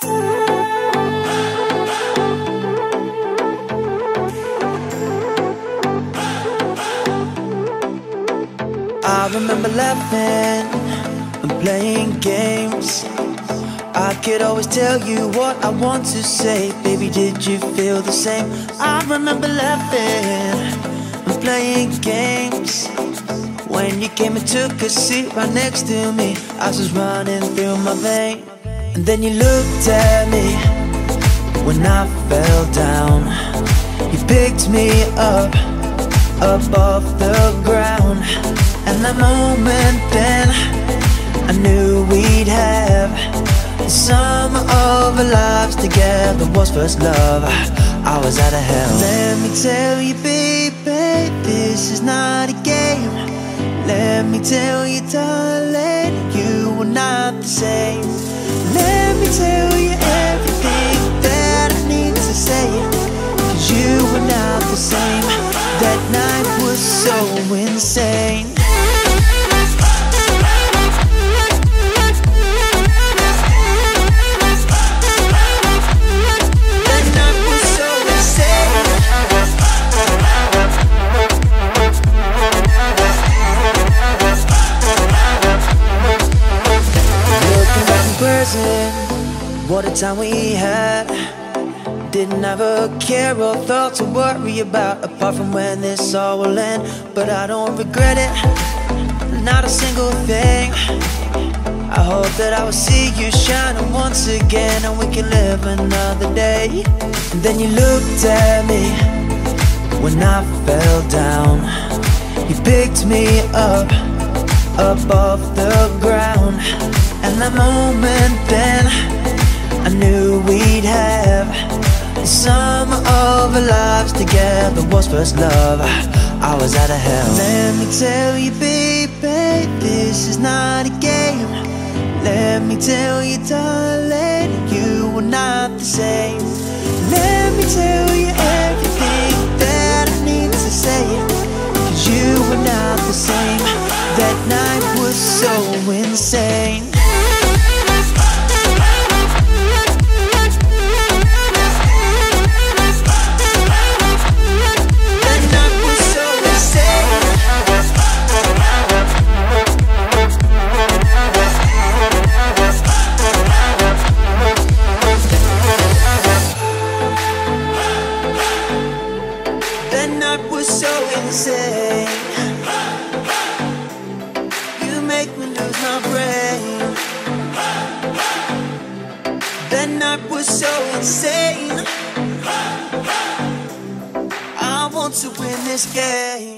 I remember laughing and playing games. I could always tell you what I want to say. Baby, did you feel the same? I remember laughing and playing games. When you came and took a seat right next to me, ice was running through my veins. And then you looked at me when I fell down. You picked me up off the ground. And that moment then, I knew we'd have the sum of our lives together. Was first love, I was out of hell. Let me tell you, baby, this is not a game. Let me tell you, darling, you are not the same. Let me tell you everything that I need to say, 'cause you were not the same. That night was so insane. What a time we had. Didn't have a care or thought to worry about, apart from when this all will end. But I don't regret it, not a single thing. I hope that I will see you shining once again, and we can live another day. And then you looked at me when I fell down. You picked me up off the ground. And that moment then, I knew we'd have the sum of our lives together. Was first love, I was out of hell. Let me tell you, baby, this is not a game. Let me tell you, darling, you were not the same. Let me tell you everything that I need to say, 'cause you were not the same. That night was so insane. That night was so insane. You make me lose my brain. That night was so insane. I want to win this game.